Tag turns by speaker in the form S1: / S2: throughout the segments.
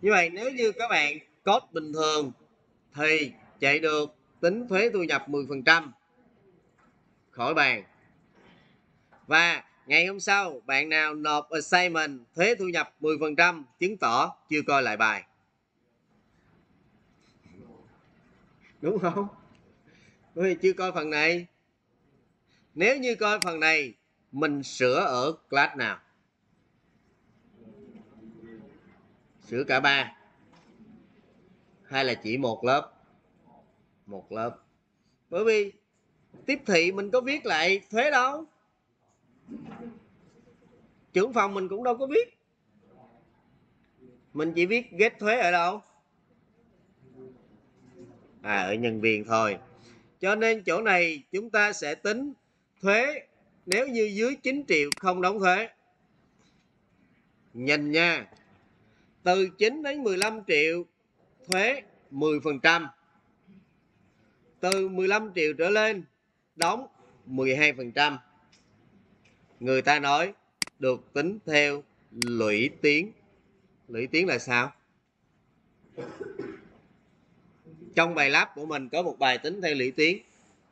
S1: Như vậy nếu như các bạn code bình thường thì chạy được tính thuế thu nhập 10% khỏi bàn. Và ngày hôm sau bạn nào nộp assignment thuế thu nhập 10% chứng tỏ chưa coi lại bài. Đúng không? Bởi vì chưa coi phần này. Nếu như coi phần này, mình sửa ở class nào? Sửa cả ba hay là chỉ một lớp? Một lớp. Bởi vì tiếp thị mình có viết lại thuế đâu, trưởng phòng mình cũng đâu có viết, mình chỉ viết get thuế ở đâu? Ở nhân viên thôi. Cho nên chỗ này chúng ta sẽ tính thuế nếu như dưới 9 triệu không đóng thuế. Nhìn nha, từ 9 đến 15 triệu thuế 10%, từ 15 triệu trở lên đóng 12%. Người ta nói được tính theo lũy tiến. Lũy tiến là sao? Trong bài lab của mình có một bài tính theo lũy tiến.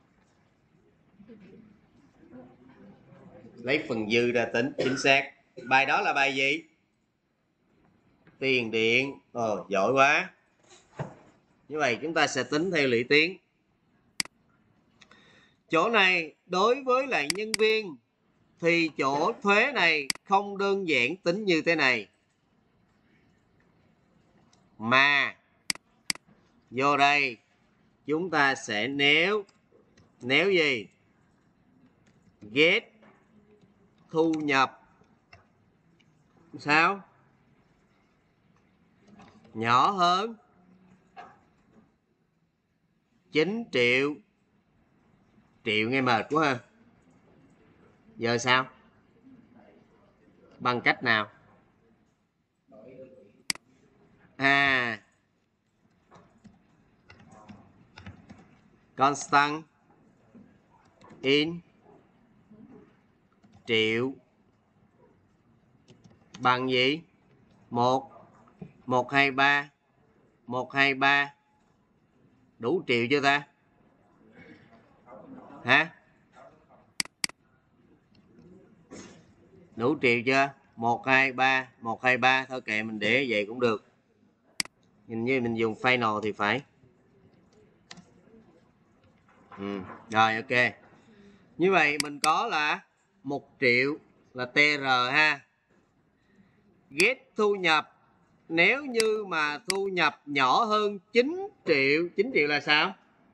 S1: Lấy phần dư ra tính chính xác. Bài đó là bài gì? Tiền điện. Giỏi quá. Như vậy chúng ta sẽ tính theo lũy tiến. Chỗ này đối với lại nhân viên thì chỗ thuế này không đơn giản tính như thế này, mà vô đây chúng ta sẽ nếu gì? Get thu nhập sao? Nhỏ hơn 9 triệu. Triệu nghe mệt quá ha. Giờ sao? Bằng cách nào? Constant in triệu bằng gì? 123. Đủ triệu chưa ta? Hả? Đủ triệu chưa? 123 thôi kệ, mình để vậy cũng được. Nhìn như mình dùng final thì phải. Rồi ok. Như vậy mình có là 1 triệu là TR ha. Get thu nhập nếu như mà thu nhập nhỏ hơn 9 triệu. 9 triệu là sao?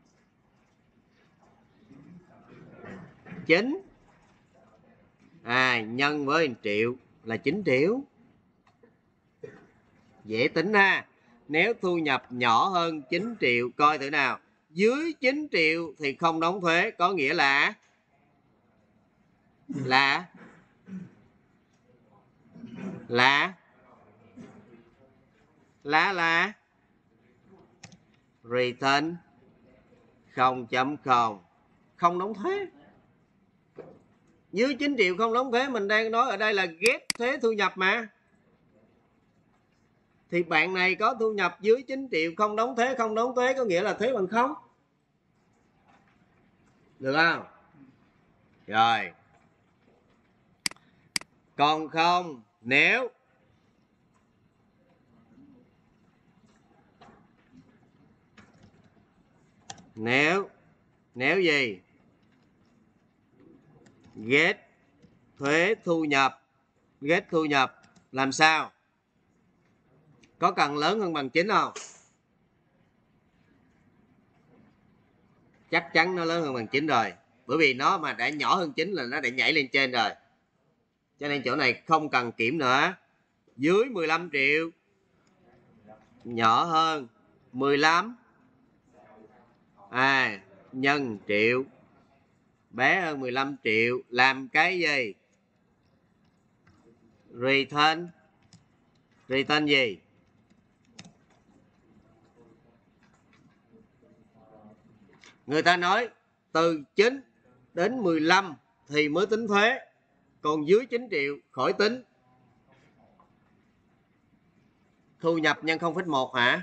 S1: 9 nhân với 1 triệu là 9 triệu. Dễ tính ha. Nếu thu nhập nhỏ hơn 9 triệu, coi thử nào. Dưới 9 triệu thì không đóng thuế, có nghĩa là return 0.0, không đóng thuế. Dưới 9 triệu không đóng thuế, mình đang nói ở đây là get thuế thu nhập mà. Thì bạn này có thu nhập dưới 9 triệu không đóng thuế, có nghĩa là thuế bằng 0. Được không? Rồi. Còn không, nếu gì? Get thuế thu nhập làm sao? Có cần lớn hơn bằng 9 không? Chắc chắn nó lớn hơn bằng 9 rồi. Bởi vì nó mà đã nhỏ hơn 9 là nó đã nhảy lên trên rồi. Cho nên chỗ này không cần kiểm nữa. Dưới 15 triệu nhỏ hơn 15 nhân triệu bé hơn 15 triệu làm cái gì? Return gì? Người ta nói từ 9 đến 15 thì mới tính thuế, còn dưới 9 triệu khỏi tính. Thu nhập nhân 0,1 hả?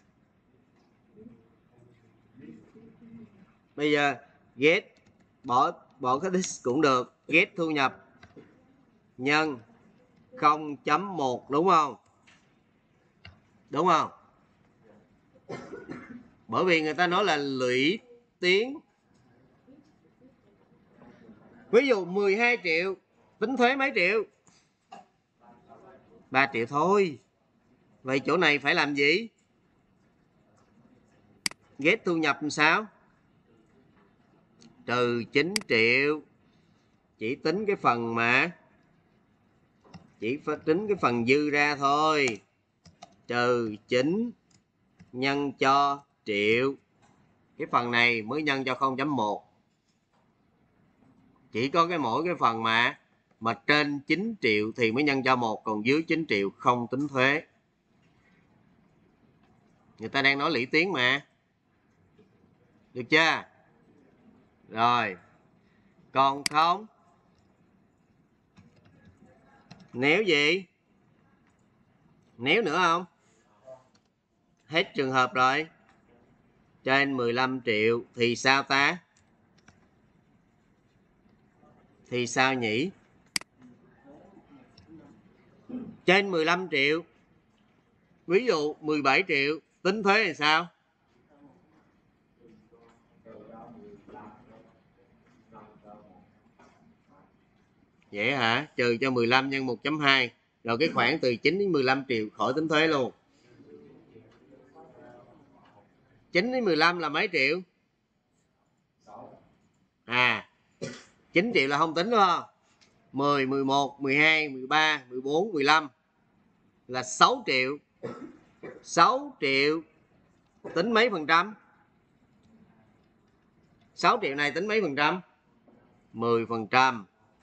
S1: Bây giờ get bỏ cái this cũng được. Get thu nhập nhân 0,1 đúng không? Đúng không? Bởi vì người ta nói là lũy tiến. Ví dụ 12 triệu tính thuế mấy triệu? 3 triệu thôi. Vậy chỗ này phải làm gì? Get thu nhập làm sao? Trừ 9 triệu. Chỉ tính cái phần mà chỉ tính cái phần dư ra thôi. Trừ 9 nhân cho triệu. Cái phần này mới nhân cho 0,1. Chỉ có mỗi cái phần mà trên 9 triệu thì mới nhân cho 1, còn dưới 9 triệu không tính thuế. Người ta đang nói lũy tiến mà. Được chưa? Rồi. Còn không? Nếu gì? Nếu nữa không? Hết trường hợp rồi. Trên 15 triệu thì sao ta? Thì sao nhỉ? Trên 15 triệu. Ví dụ 17 triệu tính thuế thì sao? Vậy hả? Trừ cho 15 nhân 1.2. Rồi cái khoản từ 9 đến 15 triệu khỏi tính thuế luôn. 9 đến 15 là mấy triệu? 9 triệu là không tính đúng không? 10, 11, 12, 13, 14, 15 là 6 triệu. 6 triệu tính mấy phần trăm? 6 triệu này tính mấy phần trăm? 10%.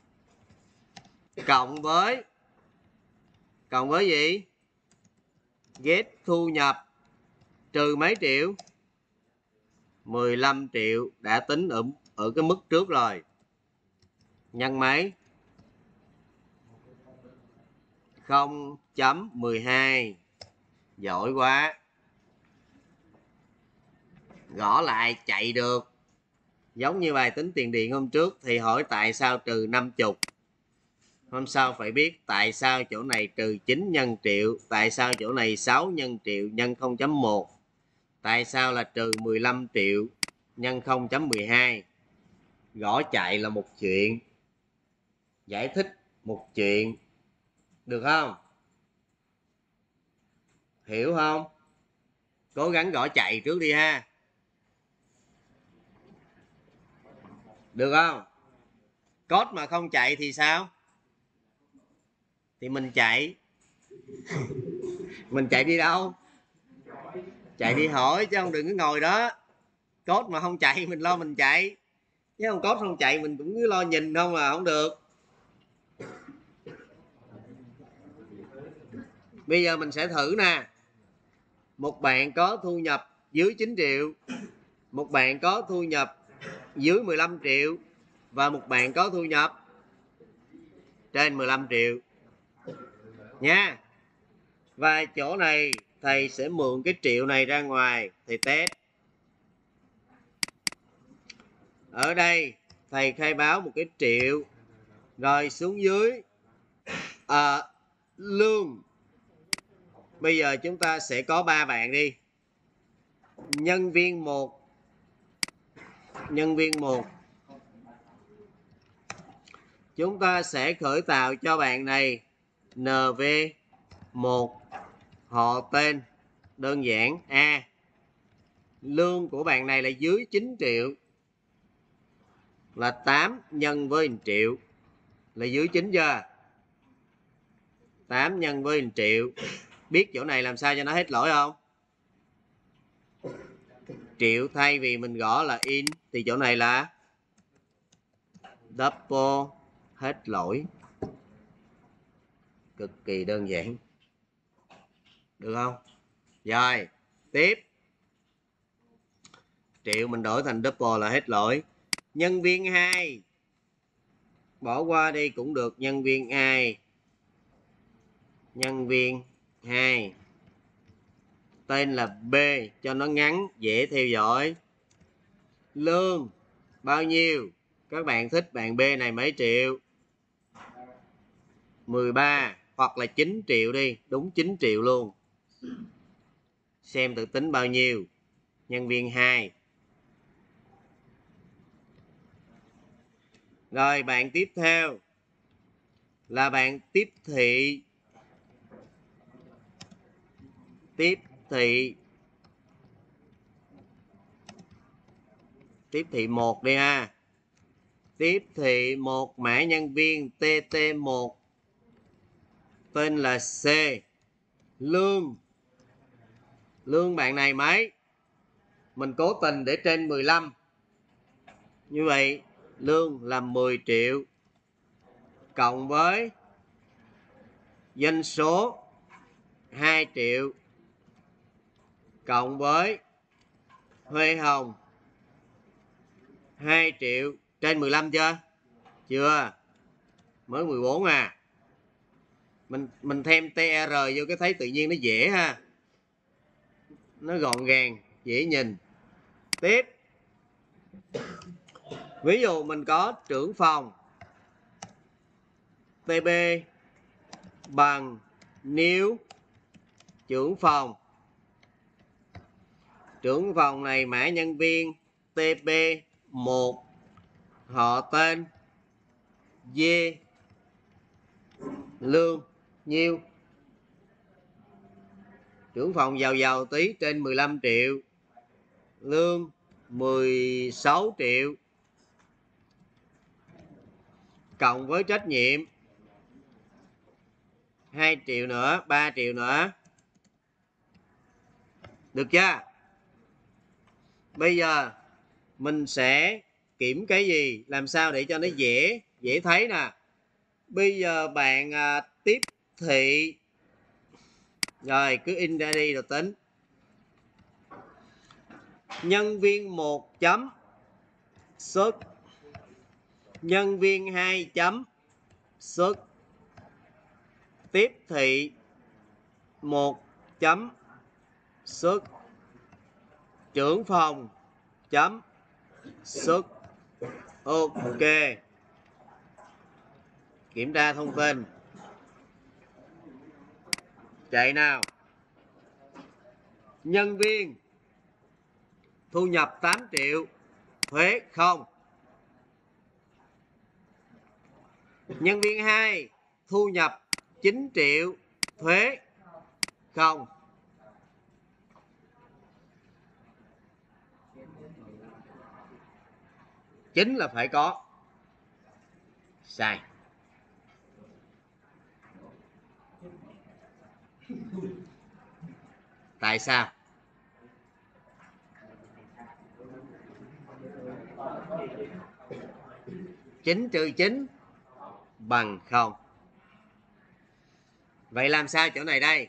S1: Cộng với gì? Get thu nhập trừ mấy triệu? 15 triệu đã tính ở cái mức trước rồi. Nhân mấy? 0.12. Giỏi quá. Gõ lại chạy được. Giống như bài tính tiền điện hôm trước thì hỏi tại sao trừ 50. Hôm sau phải biết tại sao chỗ này trừ 9 nhân triệu, tại sao chỗ này 6 nhân triệu nhân 0.1, tại sao là trừ 15 triệu nhân 0.12. Gõ chạy là một chuyện, giải thích một chuyện. Được không? Hiểu không? Cố gắng gõ chạy trước đi ha. Được không? Code mà không chạy thì sao? Thì mình chạy. Mình chạy đi đâu? Chạy đi hỏi chứ không đừng cứ ngồi đó. Code mà không chạy mình lo mình chạy. Chứ không code không chạy mình cũng cứ lo nhìn không là không được. Bây giờ mình sẽ thử nè. Một bạn có thu nhập dưới 9 triệu, một bạn có thu nhập dưới 15 triệu và một bạn có thu nhập trên 15 triệu nha. Và chỗ này thầy sẽ mượn cái triệu này ra ngoài thầy test. Ở đây thầy khai báo một cái triệu, rồi xuống dưới lương. Bây giờ chúng ta sẽ có 3 bạn đi. Nhân viên 1. Chúng ta sẽ khởi tạo cho bạn này NV1, họ tên đơn giản A. Lương của bạn này là dưới 9 triệu là 8 nhân với 1 triệu là dưới 9 chưa? 8 nhân với 1 triệu. Biết chỗ này làm sao cho nó hết lỗi không? Triệu thay vì mình gõ là in thì chỗ này là double hết lỗi. Cực kỳ đơn giản. Được không? Rồi, tiếp. Triệu mình đổi thành double là hết lỗi. Nhân viên 2. Bỏ qua đi cũng được. Nhân viên 2. tên là B cho nó ngắn dễ theo dõi. Lương bao nhiêu? Các bạn thích bạn B này mấy triệu? 13 hoặc là 9 triệu đi, đúng 9 triệu luôn. Xem tự tính bao nhiêu. Nhân viên 2. Rồi bạn tiếp theo là bạn tiếp thị. Tiếp thị 1 đi ha. Tiếp thị 1 mã nhân viên TT1 tên là C. Lương bạn này mấy? Mình cố tình để trên 15. Như vậy lương là 10 triệu cộng với doanh số 2 triệu cộng với thuê hồng 2 triệu. Trên 15 chưa? Chưa. Mới 14 à. Mình thêm TR vô cái thấy tự nhiên nó dễ ha. Nó gọn gàng, dễ nhìn. Tiếp. Ví dụ mình có trưởng phòng TB bằng nếu trưởng phòng này mã nhân viên TB1 họ tên D, lương nhiêu? Trưởng phòng giàu tí, trên 15 triệu, lương 16 triệu cộng với trách nhiệm 2 triệu nữa, 3 triệu nữa. Được chưa? Bây giờ mình sẽ kiểm cái gì làm sao để cho nó dễ thấy nè. Bây giờ bạn tiếp thị, rồi cứ in ra đi rồi tính. Nhân viên 1 chấm xuất, nhân viên 2 chấm xuất, tiếp thị 1 chấm xuất, trưởng phòng chấm xuất. Ok. Kiểm tra thông tin. Chạy nào. Nhân viên thu nhập 8 triệu, thuế không. Nhân viên 2 thu nhập 9 triệu, thuế không. Chính là phải có. Sai. Tại sao? Chín trừ 9 bằng 0. Vậy làm sao chỗ này đây?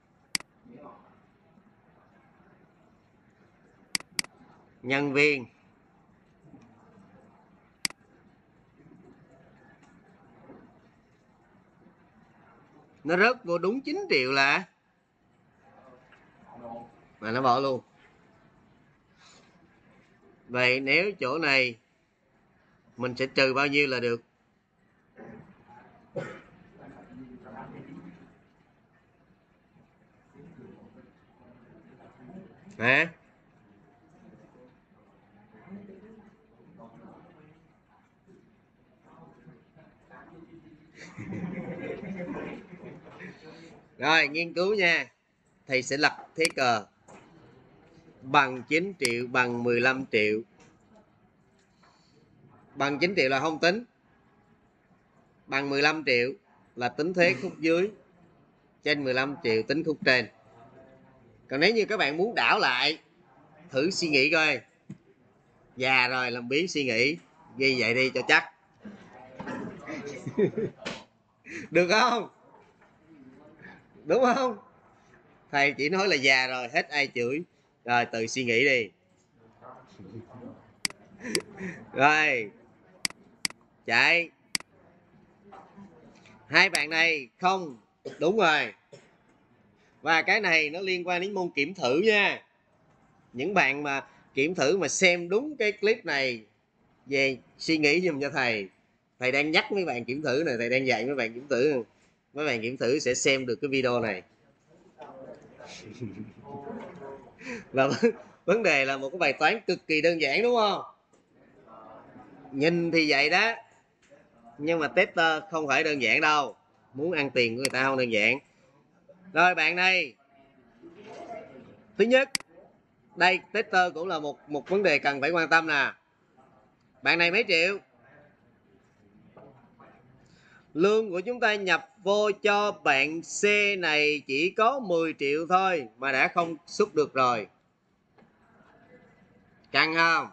S1: Nhân viên nó rớt vô đúng 9 triệu là mà nó bỏ luôn. Vậy nếu chỗ này mình sẽ trừ bao nhiêu là được? Hả? Rồi nghiên cứu nha. Thầy sẽ lập thế cờ bằng 9 triệu bằng 15 triệu. Bằng 9 triệu là không tính. Bằng 15 triệu là tính thuế khúc dưới. Trên 15 triệu tính khúc trên. Còn nếu như các bạn muốn đảo lại, thử suy nghĩ coi. Già rồi làm biến suy nghĩ. Ghi vậy đi cho chắc. Được không? Đúng không? Thầy chỉ nói là già rồi hết ai chửi. Rồi tự suy nghĩ đi. Rồi. Chạy. Hai bạn này không. Đúng rồi. Và cái này nó liên quan đến môn kiểm thử nha. Những bạn mà kiểm thử mà xem đúng cái clip này về suy nghĩ giùm cho thầy. Thầy đang nhắc mấy bạn kiểm thử này, thầy đang dạy mấy bạn kiểm thử. Mấy bạn kiểm thử sẽ xem được cái video này. Và vấn đề là một cái bài toán cực kỳ đơn giản đúng không? Nhìn thì vậy đó, nhưng mà tester không phải đơn giản đâu. Muốn ăn tiền của người ta không đơn giản. Rồi bạn này, thứ nhất, đây tester cũng là một vấn đề cần phải quan tâm nè. Bạn này mấy triệu? Lương của chúng ta nhập vô cho bạn C này chỉ có 10 triệu thôi mà đã không xuất được rồi. Căng không?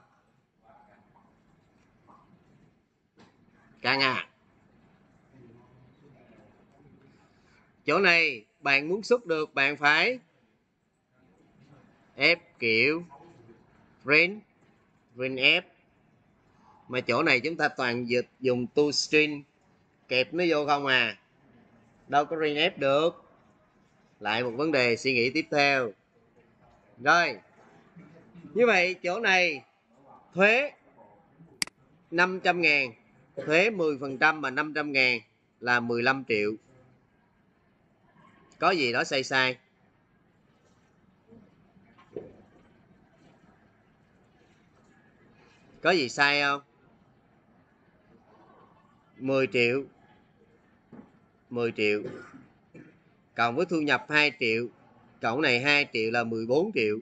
S1: Căng à? Chỗ này bạn muốn xuất được bạn phải ép kiểu print F. Mà chỗ này chúng ta toàn dịch dùng toString kẹp nó vô không à, đâu có print F được. Lại một vấn đề suy nghĩ tiếp theo. Rồi, như vậy chỗ này thuế 500.000, thuế 10% mà 500.000 là 15 triệu. Có gì đó sai sai. Có gì sai không? 10 triệu 10 triệu cộng với thu nhập 2 triệu, cộng này 2 triệu là 14 triệu.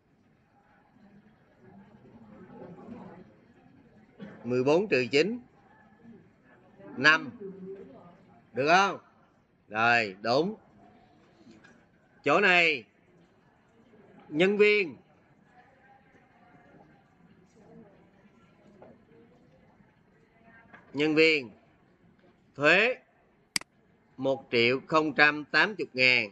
S1: 14 trừ 9 5. Được không? Rồi, đúng. Chỗ này nhân viên thuế 1.080.000,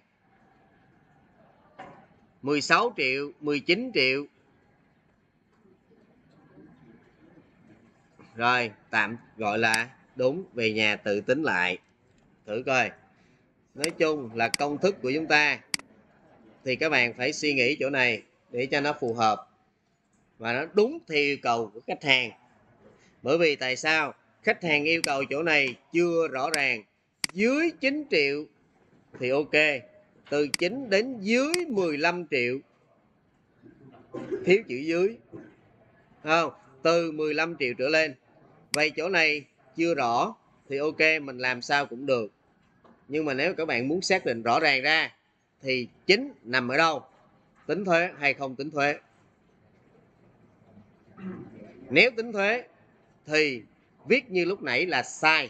S1: 16 triệu, 19 triệu. Rồi, tạm gọi là đúng, về nhà tự tính lại. Thử coi. Nói chung là công thức của chúng ta thì các bạn phải suy nghĩ chỗ này để cho nó phù hợp và nó đúng theo yêu cầu của khách hàng. Bởi vì tại sao? Khách hàng yêu cầu chỗ này chưa rõ ràng. Dưới 9 triệu thì ok. Từ 9 đến dưới 15 triệu thiếu chữ dưới. Không? Từ 15 triệu trở lên. Vậy chỗ này chưa rõ thì ok, mình làm sao cũng được. Nhưng mà nếu các bạn muốn xác định rõ ràng ra thì chính nằm ở đâu? Tính thuế hay không tính thuế? Nếu tính thuế thì viết như lúc nãy là sai.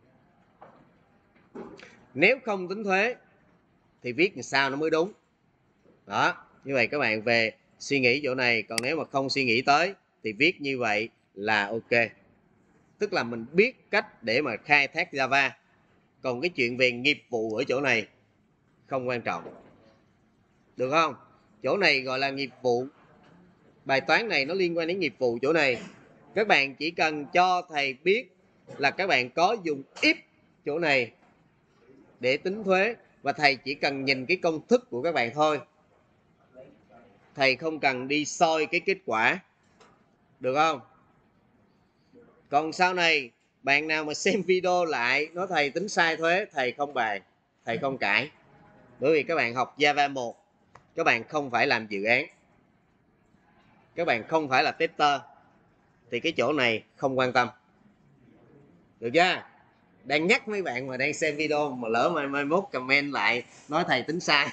S1: Nếu không tính thuế thì viết làm sao nó mới đúng. Đó, như vậy các bạn về suy nghĩ chỗ này. Còn nếu mà không suy nghĩ tới thì viết như vậy là ok. Tức là mình biết cách để mà khai thác Java. Còn cái chuyện về nghiệp vụ ở chỗ này không quan trọng. Được không? Chỗ này gọi là nghiệp vụ. Bài toán này nó liên quan đến nghiệp vụ chỗ này. Các bạn chỉ cần cho thầy biết là các bạn có dùng if chỗ này để tính thuế. Và thầy chỉ cần nhìn cái công thức của các bạn thôi. Thầy không cần đi soi cái kết quả. Được không? Còn sau này bạn nào mà xem video lại nói thầy tính sai thuế, thầy không bàn, thầy không cãi. Bởi vì các bạn học Java 1, các bạn không phải làm dự án, các bạn không phải là tester, thì cái chỗ này không quan tâm. Được chưa? Đang nhắc mấy bạn mà đang xem video mà lỡ mai mốt comment lại nói thầy tính sai.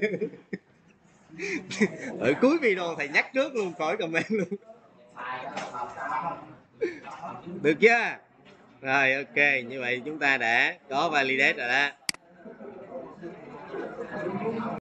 S1: Ở cuối video thầy nhắc trước luôn, khỏi comment luôn. Được chưa? Rồi ok, như vậy chúng ta đã có validate rồi đó.